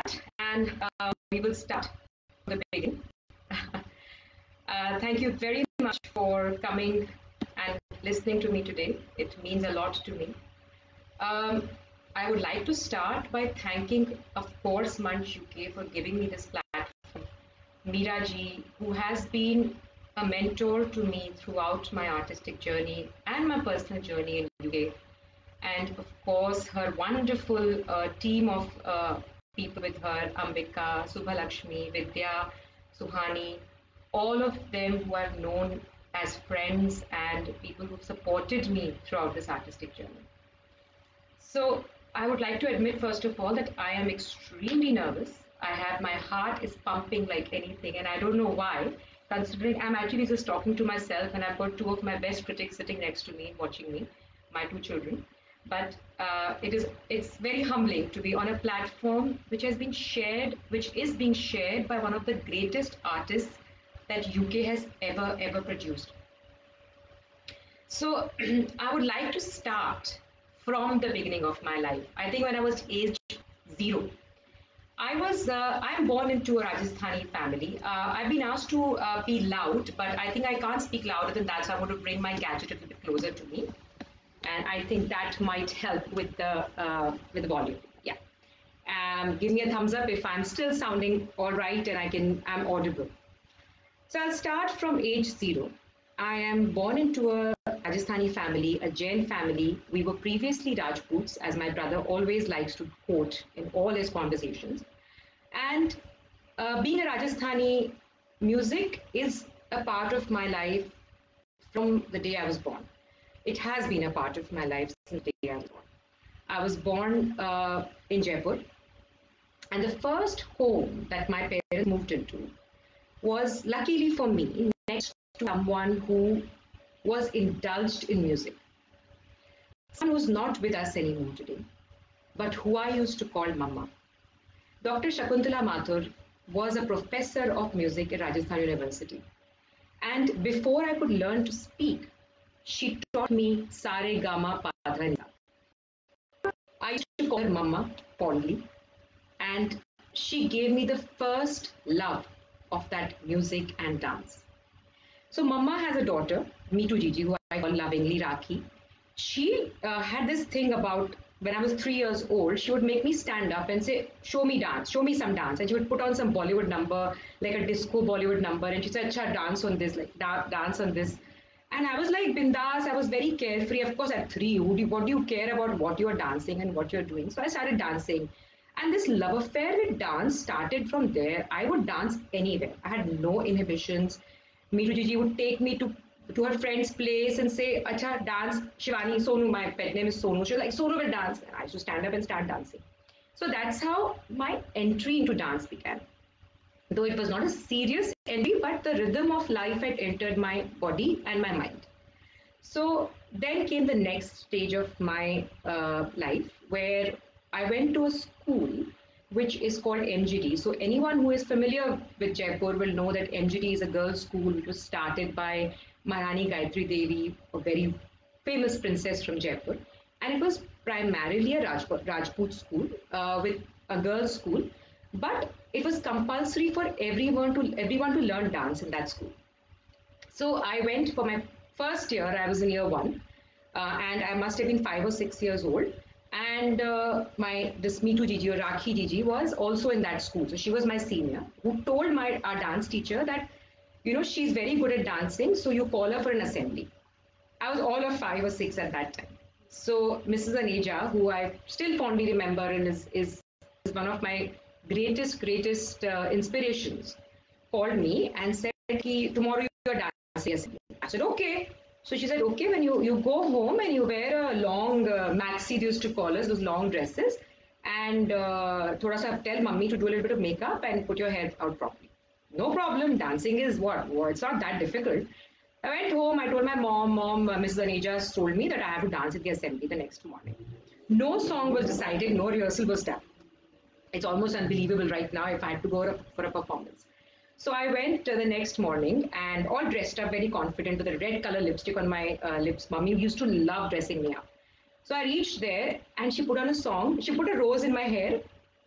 and we will start from the beginning. Thank you very much for coming and listening to me today. It means a lot to me. Um, I would like to start by thanking, of course, Munch UK for giving me this platform. Meera ji, who has been a mentor to me throughout my artistic journey and my personal journey in UK. And of course, her wonderful team of people with her, Ambika, Subhalakshmi, Vidya, Suhani, all of them who I've known as friends and people who've supported me throughout this artistic journey. So I would like to admit, first of all, that I am extremely nervous. My heart is pumping like anything, and I don't know why, considering I'm actually just talking to myself, and I've got two of my best critics sitting next to me, watching me, my two children. But it's very humbling to be on a platform which is being shared by one of the greatest artists that UK has ever produced. So I would like to start from the beginning of my life. I think when I was age 0, I'm born into a Rajasthani family. I've been asked to be loud, but I think I can't speak louder than that, so I'm going to bring my gadget a little bit closer to me. And I think that might help with the volume. Yeah. Give me a thumbs up if I'm still sounding all right and I'm audible. So I'll start from age 0. I am born into a Rajasthani family, a Jain family. We were previously Rajputs, as my brother always likes to quote in all his conversations. And being a Rajasthani, music is a part of my life from the day I was born. It has been a part of my life since the day I was born. I was born in Jaipur, and the first home that my parents moved into was, luckily for me, next to someone who was indulged in music. Someone who's not with us anymore today, but who I used to call Mama. Dr. Shakuntala Mathur was a professor of music at Rajasthan University. And before I could learn to speak, she taught me Sare Gama Padha. I used to call her Mama fondly, and she gave me the first love of that music and dance. So Mama has a daughter, Meetu Gigi, who I call lovingly Rakhi. She had this thing about when I was 3 years old, she would make me stand up and say, show me dance, show me some dance. And she would put on some Bollywood number, like a disco Bollywood number. And she said, Acha, dance on this, like dance on this. And I was like bindas, I was very carefree. Of course, at 3, what do you care about what you're dancing and what you're doing? So I started dancing. And this love affair with dance started from there. I would dance anywhere. I had no inhibitions. Meetu Gigi would take me to her friend's place and say, Acha, dance. Shivani, Sonu, my pet name is Sonu. She was like, Sonu will dance. And I used to stand up and start dancing. So that's how my entry into dance began. Though it was not a serious entry, but the rhythm of life had entered my body and my mind. So then came the next stage of my life where I went to a school which is called MGD. So anyone who is familiar with Jaipur will know that MGD is a girls' school which was started by Maharani Gayatri Devi, a very famous princess from Jaipur. And it was primarily a Rajput school with a girls' school, but it was compulsory for everyone to learn dance in that school. So I went for my first year. I was in year 1, and I must have been 5 or 6 years old. And my this Meetu Gigi or Rakhi Gigi was also in that school. So she was my senior, who told our dance teacher that, she's very good at dancing, so you call her for an assembly. I was all of 5 or 6 at that time. So Mrs. Aneja, who I still fondly remember and is one of my greatest inspirations, called me and said, tomorrow you're dancing. I said, okay. So she said, okay, when you go home and you wear a long maxi, they used to call us, those long dresses, and thoda sa tell mummy to do a little bit of makeup and put your hair out properly. No problem. Dancing is what? Well, it's not that difficult. I went home. I told my mom, Mrs. Aneja told me that I have to dance at the assembly the next morning. No song was decided. No rehearsal was done. It's almost unbelievable right now if I had to go for a performance. So I went the next morning and all dressed up, very confident, with a red color lipstick on my lips. Mummy used to love dressing me up. So I reached there and she put on a song. She put a rose in my hair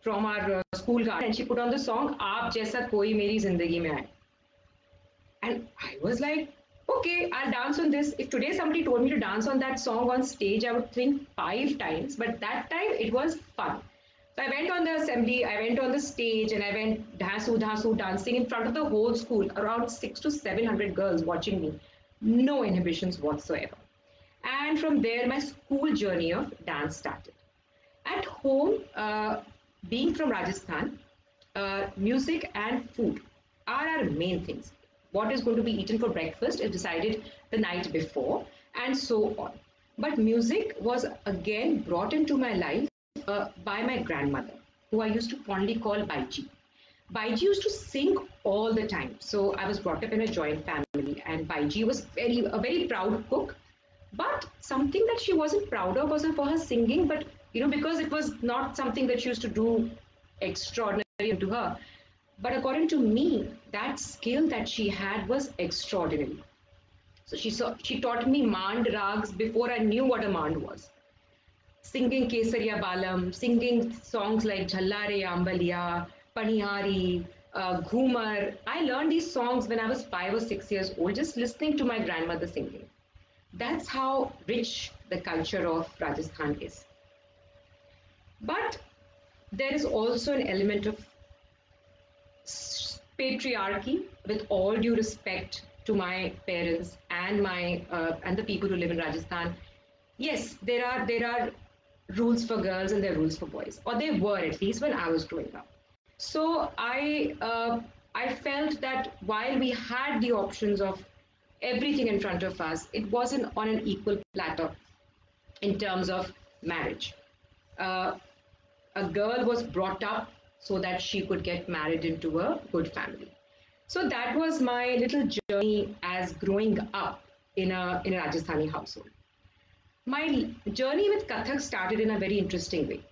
from our school garden, and she put on the song "Aap Jaisa Koi Meri Zindagi Mein Aaye." And I was like, okay, I'll dance on this. If today somebody told me to dance on that song on stage, I would think 5 times. But that time it was fun. So I went on the assembly, I went on the stage, and I went dhasu dhasu dancing in front of the whole school, around 600 to 700 girls watching me. No inhibitions whatsoever. And from there, my school journey of dance started. At home, being from Rajasthan, music and food are our main things. What is going to be eaten for breakfast is decided the night before, and so on. But music was again brought into my life by my grandmother, who I used to fondly call Baiji. Baiji used to sing all the time. So I was brought up in a joint family, and Baiji was a very proud cook. But something that she wasn't proud of wasn't for her singing, but because it was not something that she used to do extraordinary to her. But according to me, that skill that she had was extraordinary. So she taught me Mand rags before I knew what a Mand was. Singing Kesariya Balam, singing songs like Jhallare Ambaliya, Panihari, Ghumar. I learned these songs when I was 5 or 6 years old, just listening to my grandmother singing. That's how rich the culture of Rajasthan is. But there is also an element of patriarchy, with all due respect to my parents and my and the people who live in Rajasthan. Yes, there are rules for girls and there are rules for boys, or they were at least when I was growing up. So I felt that while we had the options of everything in front of us, it wasn't on an equal platter in terms of marriage. Uh, a girl was brought up so that she could get married into a good family. So that was my little journey as growing up in a Rajasthani household. My journey with Kathak started in a very interesting way.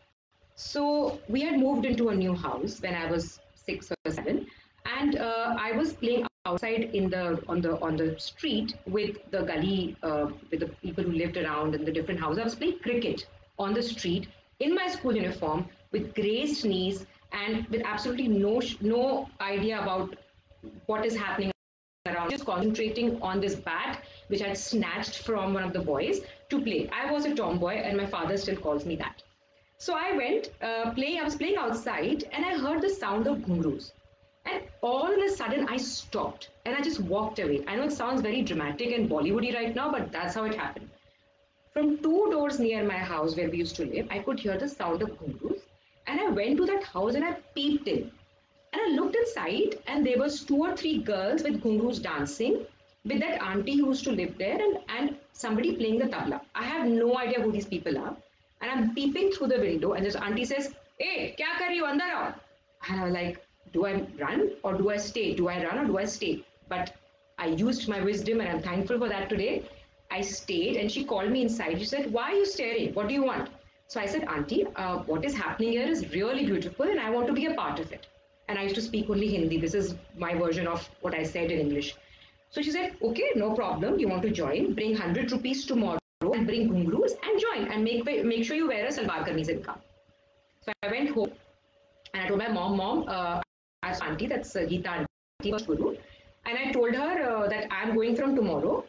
So we had moved into a new house when I was 6 or 7, and I was playing outside in the on the street with the gully with the people who lived around in the different houses. I was playing cricket on the street in my school uniform with grazed knees and with absolutely no idea about what is happening around, just concentrating on this bat which I had snatched from one of the boys to play. I was a tomboy, and my father still calls me that. So I went playing. I was playing outside, and I heard the sound of ghungroos. And all of a sudden, I stopped and I just walked away. I know it sounds very dramatic and Bollywoody right now, but that's how it happened. From 2 doors near my house where we used to live, I could hear the sound of ghungroos. And I went to that house and I peeped in. And I looked inside, and there was 2 or 3 girls with ghungroos dancing with that auntie who used to live there, and somebody playing the tabla. I have no idea who these people are. And I'm peeping through the window, and this auntie says, "Hey, kya kar rahi ho? Andar aao." And I was like, do I run or do I stay? Do I run or do I stay? But I used my wisdom, and I'm thankful for that today. I stayed, and she called me inside. She said, "Why are you staring? What do you want?" So I said, "Auntie, what is happening here is really beautiful, and I want to be a part of it." And I used to speak only Hindi. This is my version of what I said in English. So she said, "Okay, no problem. You want to join? Bring 100 rupees tomorrow and bring ghungroos and join, and make sure you wear a salwar kameez and come." So I went home and I told my mom, I asked auntie, that's Geeta auntie, was Guru, and I told her that I'm going from tomorrow.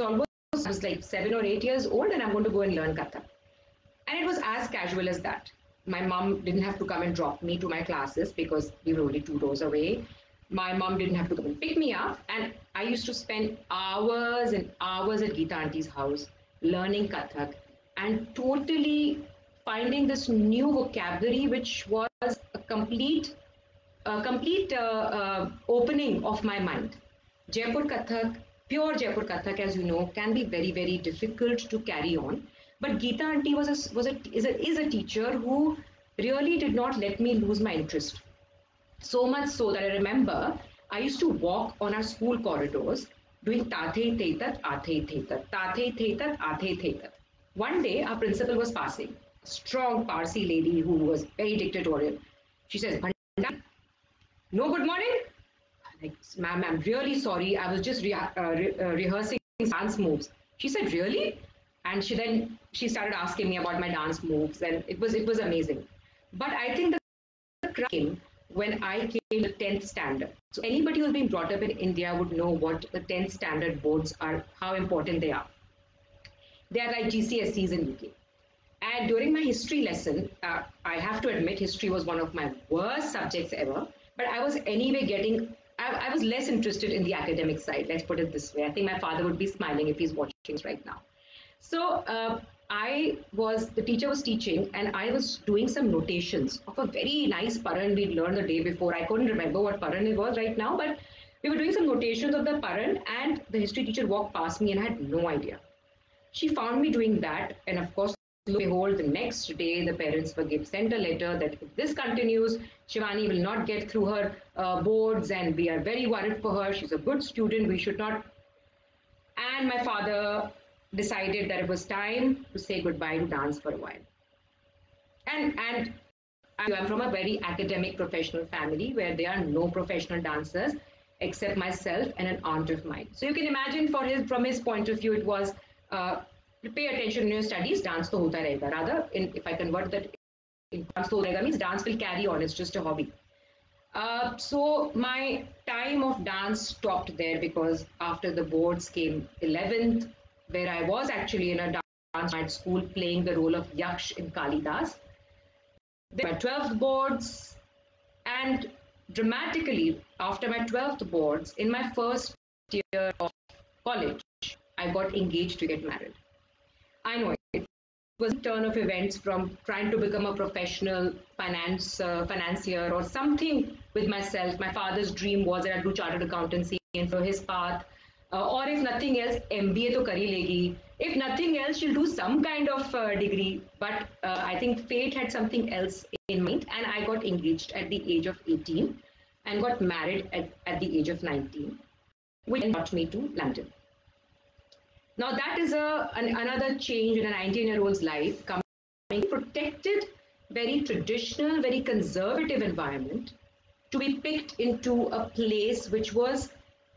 I was like 7 or 8 years old, and I'm going to go and learn Kathak. And it was as casual as that. My mom didn't have to come and drop me to my classes because we were only 2 doors away. My mom didn't have to come and pick me up. And I used to spend hours and hours at Geeta Auntie's house learning Kathak and totally finding this new vocabulary, which was a complete opening of my mind. Jaipur Kathak, pure Jaipur Kathak, as you know, can be very, very difficult to carry on. But Geeta Auntie is a teacher who really did not let me lose my interest. So much so that I remember I used to walk on our school corridors doing Tathe Thetat, Athe Thetat, Tathe Thetat, Athe Thetat. One day, our principal was passing, a strong Parsi lady who was very dictatorial. She says, "Bhandari, no good morning." Like, "Ma'am, I'm really sorry. I was just rehearsing dance moves." She said, "Really?" And she started asking me about my dance moves, and it was amazing. But I think the came when I came to 10th standard. So anybody who's been brought up in India would know what the 10th standard boards are, how important they are. They are like GCSEs in UK. And during my history lesson, I have to admit, history was one of my worst subjects ever. But I was anyway I was less interested in the academic side. Let's put it this way. I think my father would be smiling if he's watching this right now. So the teacher was teaching, and I was doing some notations of a very nice Paran we'd learned the day before. I couldn't remember what Paran it was right now, but we were doing some notations of the Paran, and the history teacher walked past me, and I had no idea. She found me doing that, and of course, lo and behold, the next day the parents were sent a letter that if this continues, Shivani will not get through her boards, and we are very worried for her. She's a good student. We should not. And my father decided that it was time to say goodbye to dance for a while. And I'm from a very academic professional family where there are no professional dancers except myself and an aunt of mine. So you can imagine from his point of view, it was uh, pay attention in your studies, dance to hota rahega. Rather, if I convert that in dance to hota rahega means dance will carry on. It's just a hobby. So my time of dance stopped there because after the boards came 11th, where I was actually in a dance at school playing the role of Yaksh in Kalidas. Then my 12th boards, and dramatically after my 12th boards, in my first year of college, I got engaged to get married. I know it was a turn of events from trying to become a professional financier or something with myself. My father's dream was that I'd do chartered accountancy and for his path. Or if nothing else, MBA to kari legi. If nothing else, she'll do some kind of degree. But I think fate had something else in mind, and I got engaged at the age of 18 and got married at the age of 19, which brought me to London. Now that is another change in a 19-year-old's life, coming protected, very traditional, very conservative environment to be picked into a place which was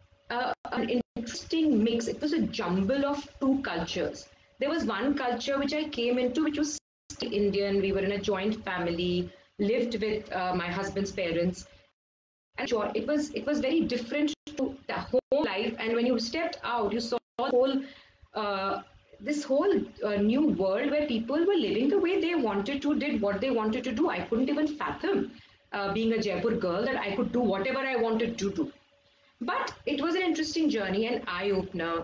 an interesting mix. It was a jumble of two cultures. There was one culture which I came into, which was Indian. We were in a joint family, lived with my husband's parents, and it was very different to the whole life. And when you stepped out, you saw the whole this whole new world where people were living the way they wanted to, did what they wanted to do. I couldn't even fathom being a Jaipur girl that I could do whatever I wanted to do. But it was an interesting journey, an eye opener.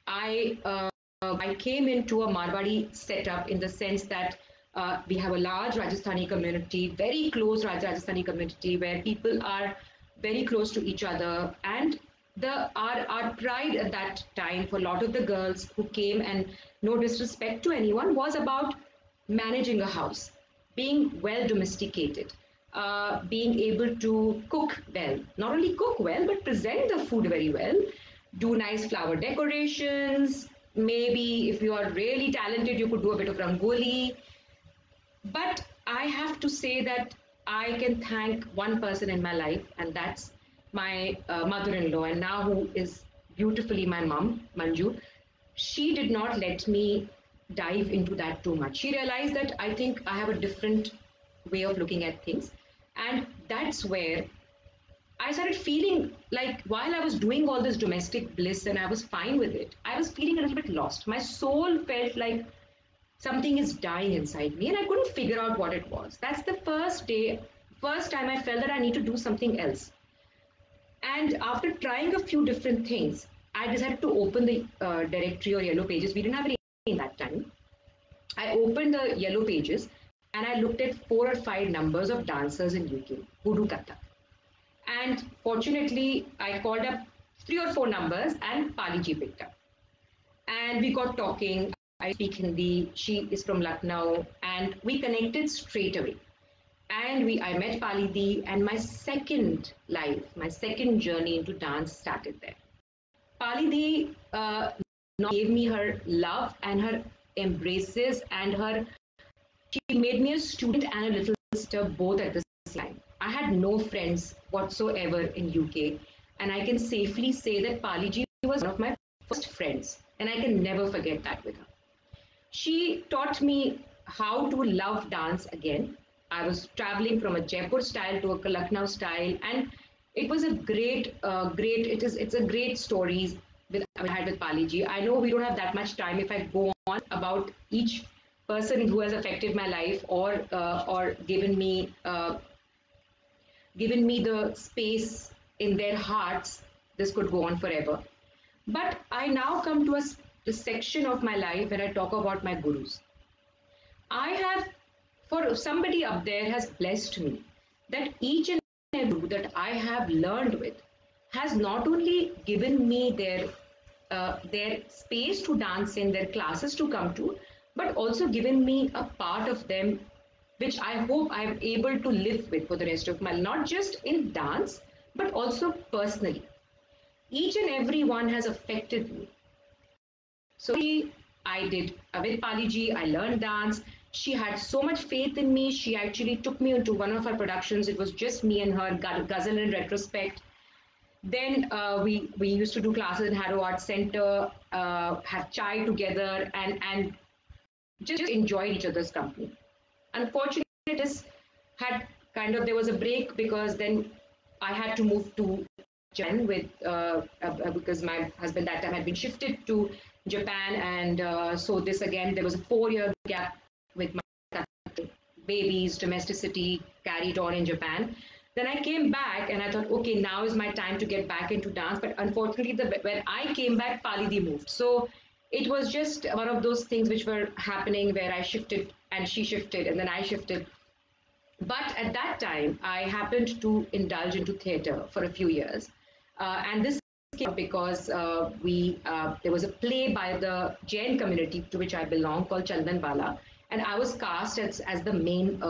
I came into a Marwari setup in the sense that we have a large Rajasthani community, very close Rajasthani community where people are very close to each other, and our pride at that time for a lot of the girls who came, and no disrespect to anyone, was about managing a house, being well domesticated, being able to cook well, not only cook well but present the food very well, do nice flower decorations. Maybe if you are really talented, you could do a bit of rangoli. But I have to say that I can thank one person in my life, and that's my mother-in-law, and now who is beautifully my mom, Manju. She did not let me dive into that too much. She realized that I think I have a different way of looking at things, and that's where I started feeling like while I was doing all this domestic bliss and I was fine with it, I was feeling a little bit lost. My soul felt like something is dying inside me, and I couldn't figure out what it was. That's the first time I felt that I need to do something else. And after trying a few different things, I decided to open the directory or yellow pages. We didn't have any in that time. I opened the yellow pages and I looked at 4 or 5 numbers of dancers in UK who do Kathak. And fortunately, I called up 3 or 4 numbers and Pali ji picked up. And we got talking. I speak Hindi. She is from Lucknow, and we connected straight away. And I met Palidi, and my second life, my second journey into dance started there. Palidi gave me her love and her embraces, and she made me a student and a little sister both at the same time. I had no friends whatsoever in UK, and I can safely say that Paliji was one of my first friends, and I can never forget that with her. She taught me how to love dance again. I was traveling from a Jaipur style to a Lucknow style, and it was a great. It's a great stories with I had with Pali ji. I know we don't have that much time. If I go on about each person who has affected my life or given me the space in their hearts, this could go on forever. But I now come to the section of my life when I talk about my gurus. I have, for somebody up there has blessed me that each and every guru that I have learned with has not only given me their space to dance in, their classes to come to, but also given me a part of them which I hope I'm able to live with for the rest of my life, not just in dance, but also personally. Each and every one has affected me. So I did with Paliji, I learned dance. She had so much faith in me. She actually took me into one of her productions. It was just me and her, Ghazal in retrospect. Then we used to do classes in Harrow Arts Center, have chai together, and just enjoyed each other's company. Unfortunately, this had kind of there was a break because then I had to move to Japan with because my husband that time had been shifted to Japan, and so this again there was a 4 year gap with my babies, domesticity carried on in Japan. Then I came back and I thought, okay, now is my time to get back into dance. But unfortunately, when I came back, Palidi moved. So it was just one of those things which were happening where I shifted and she shifted and then I shifted. But at that time, I happened to indulge into theatre for a few years. And this came up because there was a play by the Jain community to which I belong called Chandan Bala. And I was cast as the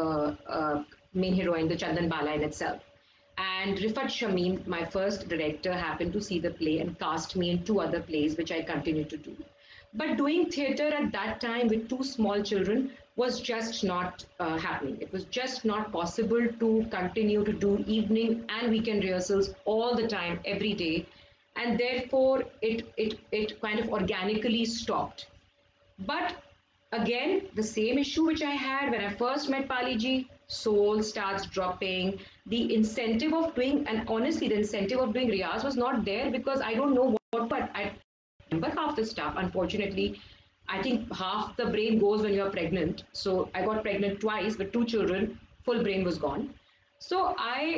main heroine, the Chandan Bala in itself. And Rifat Shamim, my first director, happened to see the play and cast me in two other plays, which I continue to do. But doing theatre at that time with two small children was just not happening. It was just not possible to continue to do evening and weekend rehearsals all the time, every day. And therefore, it kind of organically stopped. But again, the same issue which I had when I first met Paliji, soul starts dropping. The incentive of doing, and honestly, the incentive of doing Riyaz was not there because I don't know what, but I remember half the stuff. Unfortunately, I think half the brain goes when you're pregnant. So I got pregnant twice with two children, full brain was gone. So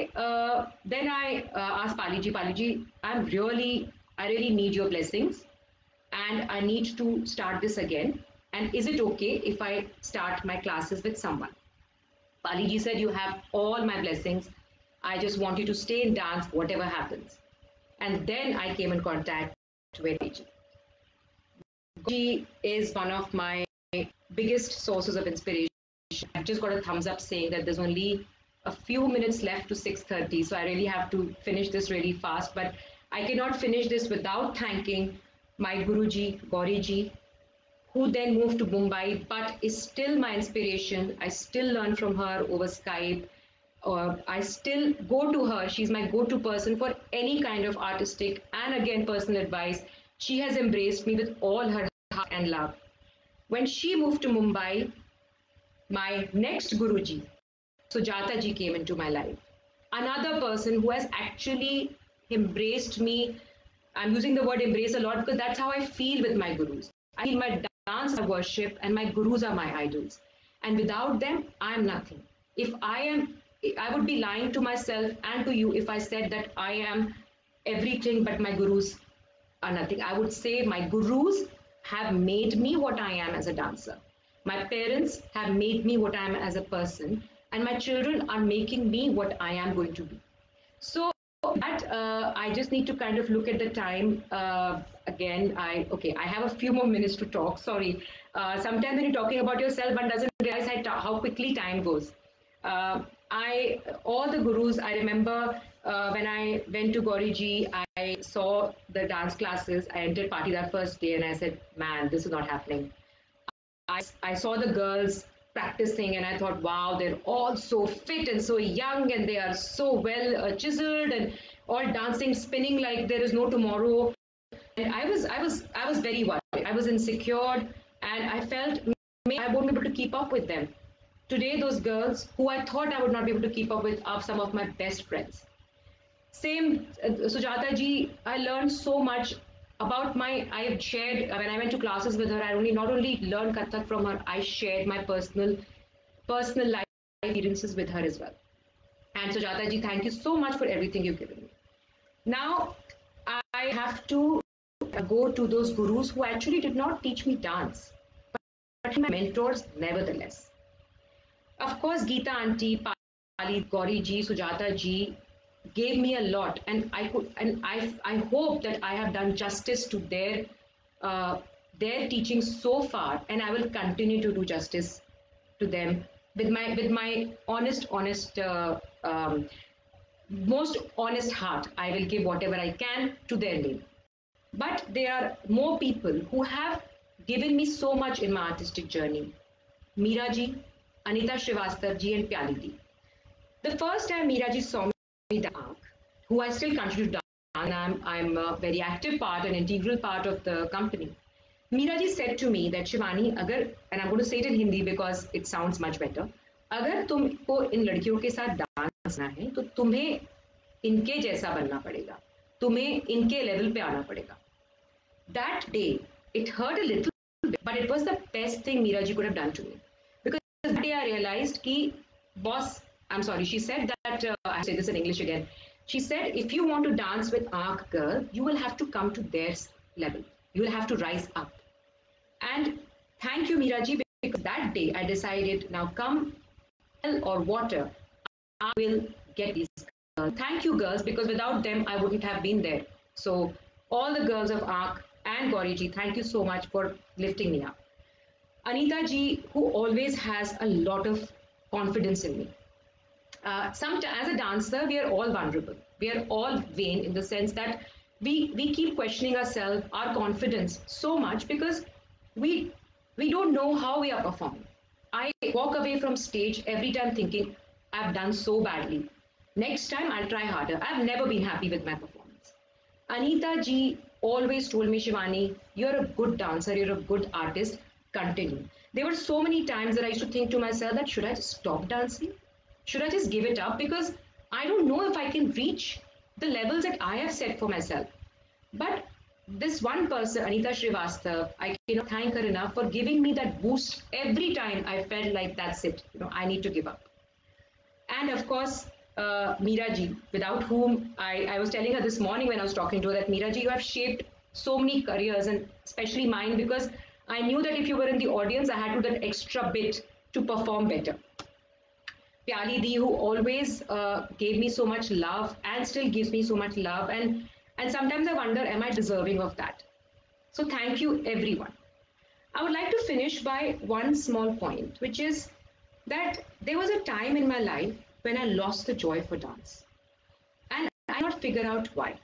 I asked Paliji, I really need your blessings and I need to start this again. And is it okay if I start my classes with someone? Paliji said, you have all my blessings. I just want you to stay in dance, whatever happens. And then I came in contact with Paliji. She is one of my biggest sources of inspiration. I've just got a thumbs up saying that there's only a few minutes left to 6:30, so I really have to finish this really fast. But I cannot finish this without thanking my Guruji, Gauriji, who then moved to Mumbai, but is still my inspiration. I still learn from her over Skype. I still go to her. She's my go-to person for any kind of artistic and again personal advice. She has embraced me with all her heart and love. When she moved to Mumbai, my next Guruji, Sujata ji, came into my life. Another person who has actually embraced me. I'm using the word embrace a lot because that's how I feel with my gurus. I feel my dance, my worship, and my gurus are my idols. And without them, I'm nothing. I would be lying to myself and to you if I said that I am everything but my gurus are nothing. I would say my gurus have made me what I am as a dancer. My parents have made me what I am as a person, and my children are making me what I am going to be. So that I just need to kind of look at the time again. I have a few more minutes to talk. Sorry. Sometimes when you're talking about yourself, one doesn't realize how quickly time goes. All the gurus. I remember when I went to Gauriji, I saw the dance classes. I entered party that first day, and I said, "Man, this is not happening." I saw the girls practicing and I thought, wow, they're all so fit and so young and they are so well chiseled and all dancing, spinning like there is no tomorrow. And I was very worried. I was insecure and I felt maybe I won't be able to keep up with them. Today, those girls who I thought I would not be able to keep up with are some of my best friends. Same, Sujata ji, I learned so much about I have shared, when I went to classes with her, I only not only learned Kathak from her, I shared my personal life experiences with her as well. And Sujata ji, thank you so much for everything you've given me. Now, I have to go to those gurus who actually did not teach me dance, but my mentors nevertheless. Of course, Geeta auntie, Pali, Gauri ji, Sujata ji gave me a lot, and I hope that I have done justice to their teaching so far, and I will continue to do justice to them with my most honest heart. I will give whatever I can to their name. But there are more people who have given me so much in my artistic journey. Meera ji, Anita Srivastav ji, and Pyali ji. The first time Meera ji saw me dance, who I still continue to dance, and I'm a very active part, an integral part of the company. Meera ji said to me that Shivani, agar, and I'm going to say it in Hindi because it sounds much better, अगर तुमको इन लड़कियों के साथ dance करना है तो तुम्हें इनके जैसा बनना पड़ेगा, तुम्हें इनके लेवल पे आना पड़ेगा. That day, it hurt a little bit, but it was the best thing Meera ji could have done to me. Because that day I realized ki, boss, I'm sorry, she said that, I say this in English again. She said, if you want to dance with Ankh girl, you will have to come to their level. You will have to rise up. And thank you, Meera ji, because that day I decided, now come hell or water, I will get these girls. Thank you, girls, because without them, I wouldn't have been there. So, all the girls of Ankh and Gauri ji, thank you so much for lifting me up. Anita ji, who always has a lot of confidence in me. As a dancer, we are all vulnerable. We are all vain in the sense that we keep questioning ourselves, our confidence so much because we we don't know how we are performing. I walk away from stage every time thinking, I've done so badly. Next time I'll try harder. I've never been happy with my performance. Anita ji always told me, Shivani, you're a good dancer, you're a good artist, continue. There were so many times that I used to think to myself that should I just stop dancing? Should I just give it up? Because I don't know if I can reach the levels that I have set for myself. But this one person, Anita Srivastav, I cannot thank her enough for giving me that boost every time I felt like that's it. I need to give up. And of course, Meera ji, without whom I was telling her this morning when I was talking to her that Meera ji, you have shaped so many careers and especially mine because I knew that if you were in the audience, I had to do that extra bit to perform better. Pyali Di, who always gave me so much love and still gives me so much love. And sometimes I wonder, am I deserving of that? So thank you, everyone. I would like to finish by one small point, which is that there was a time in my life when I lost the joy for dance. And I could not figure out why.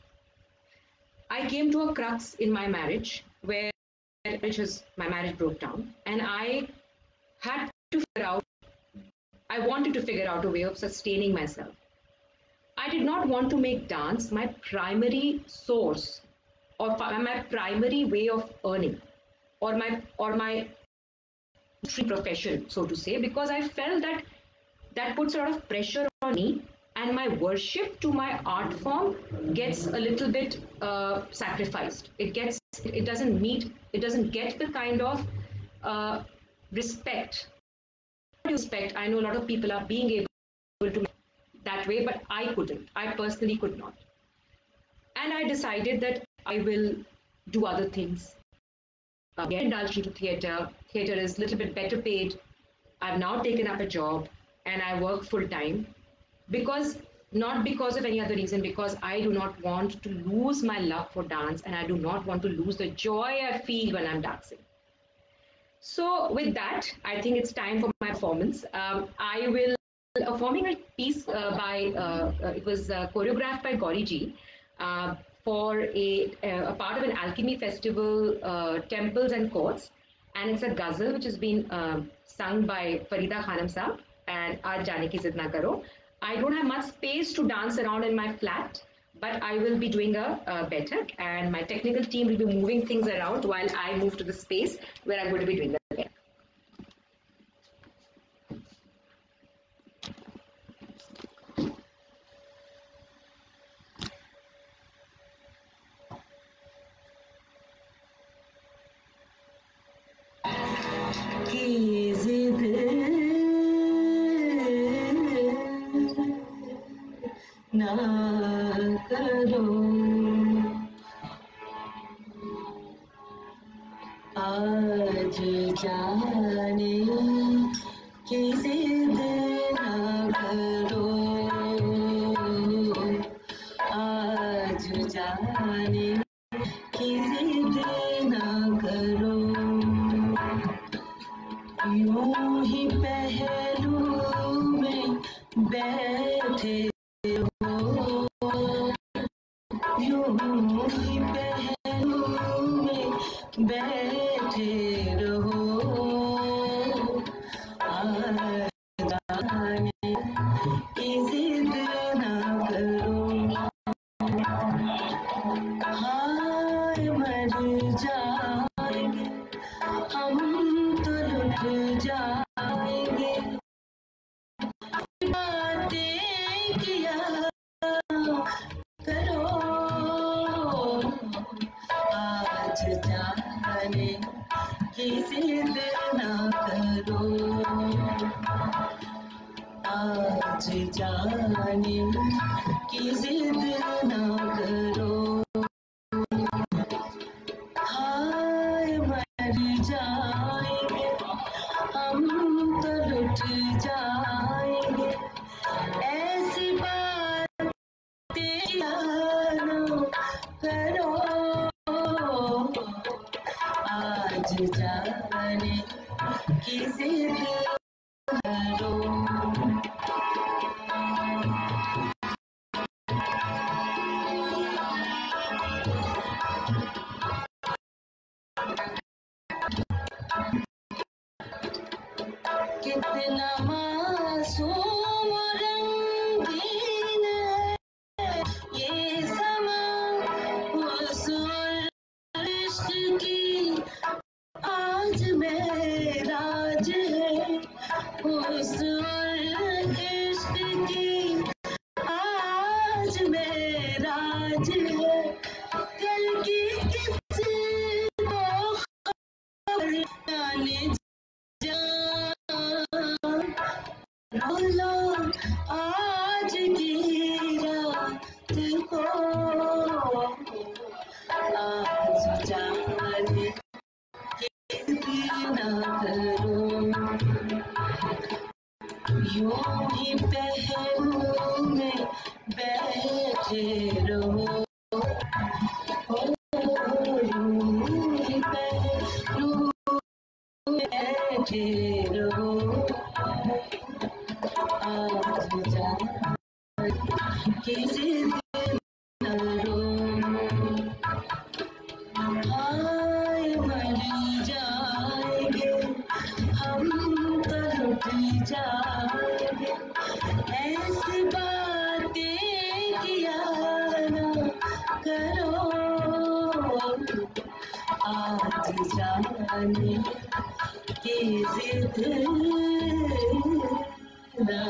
I came to a crux in my marriage where my marriage broke down, and I had to figure out, I wanted to figure out a way of sustaining myself. I did not want to make dance my primary source or my primary way of earning or my profession, so to say, because I felt that that puts a lot of pressure on me and my worship to my art form gets a little bit sacrificed. It doesn't get the kind of respect. Respect. I know a lot of people are being able to that way, but I couldn't. I personally could not. And I decided that I will do other things. Get indulged into theatre. Theatre is a little bit better paid. I've now taken up a job and I work full time not because of any other reason, because I do not want to lose my love for dance and I do not want to lose the joy I feel when I'm dancing. So with that, I think it's time for my performance. I will performing a piece it was choreographed by Gauri ji for a part of an alchemy festival, temples and courts. And it's a ghazal which has been sung by Farida Khanam Saab and Aaj Jaane Ki Zid Na Karo. I don't have much space to dance around in my flat, but I will be doing a better, and my technical team will be moving things around while I move to the space where I'm going to be doing the better. करो, आज जाने की जिद ना करो, आज जाने की जिद ना करो, यूं ही पहलू में बैठे हो, यूं ही पहलू में बैठे रहो, आज जाने की जिद ना करो, हाय मर जाएंगे हम तो लुट जाएंगे, बातें किया करो, आज जाने की जिद ना करो, आज जाने की जिद ना करो, हाय मर जाएंगे हम तो लुट जाएंगे, ऐसी बातें याद करो, आज जाने की जिद करो, कितना मासूम रंगीन है ये समा, हुस्न इश्क की आज मेराज है, हुस्न इश्क की आज मेराज है, कल की किसी को खबर जाने बोलो आज की रात को, आज जाने की ना करो, यूं ही पहलू में बैठे रहो, यूं ही पहलू में बैठे रहो, आज जाने की जिद ना करो, हाय मर जाएंगे हम तो लुट जाएंगे, ऐसी बातें किया ना करो, आज जाने की जिद ना।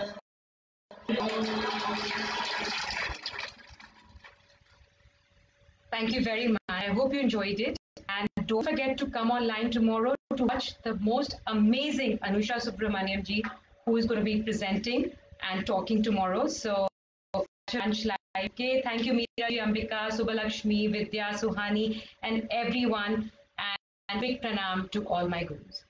Thank you very much. I hope you enjoyed it. And don't forget to come online tomorrow to watch the most amazing Anusha Subramaniam ji, who is going to be presenting and talking tomorrow. So, thank you, Meera, Ambika, Subbalakshmi, Vidya, Suhani, and everyone. And big pranam to all my gurus.